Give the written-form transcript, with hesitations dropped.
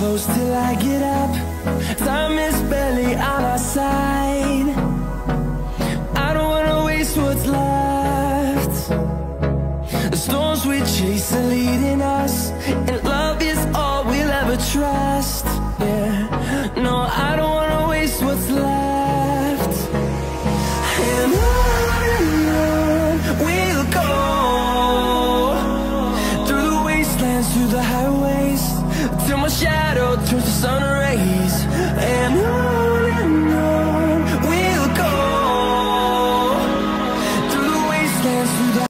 close till I get up. Time is barely on our side. I don't wanna waste what's left. The storms we chase are leading us, and love is all we'll ever trust. Yeah, no, I don't wanna waste what's left. And on we'll go, through the wastelands, through the highways, till my shadow turns to sun rays. And on